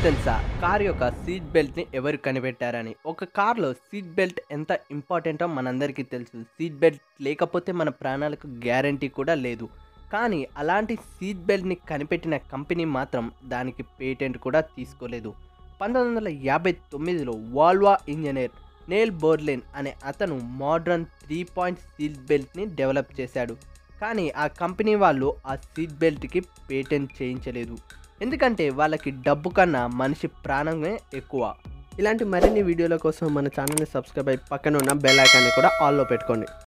తెలుసా కార్ యొక్క సీట్ బెల్ట్ని ఎవరు కనిపెట్టారని? ఒక కార్లో సీట్ బెల్ట్ ఎంత ఇంపార్టెంటో మనందరికీ తెలుసు. సీట్ బెల్ట్ లేకపోతే మన ప్రాణాలకు గ్యారంటీ కూడా లేదు. కానీ అలాంటి సీట్ బెల్ట్ని కనిపెట్టిన కంపెనీ మాత్రం దానికి పేటెంట్ కూడా తీసుకోలేదు. 1959లో వాల్వా ఇంజనీర్ నెయిల్ బోర్లెన్ అనే అతను మోడ్రన్ 3 పాయింట్ సీట్ బెల్ట్ని డెవలప్ చేశాడు. కానీ ఆ కంపెనీ వాళ్ళు ఆ సీట్ బెల్ట్కి పేటెంట్ చేయించలేదు. ఎందుకంటే వాళ్ళకి డబ్బు కన్నా మనిషి ప్రాణమే ఎక్కువ. ఇలాంటి మరిన్ని వీడియోల కోసం మన ఛానల్ని సబ్స్క్రైబ్ అయ్యి పక్కన ఉన్న బెల్ ఐకాన్ని కూడా ఆల్లో పెట్టుకోండి.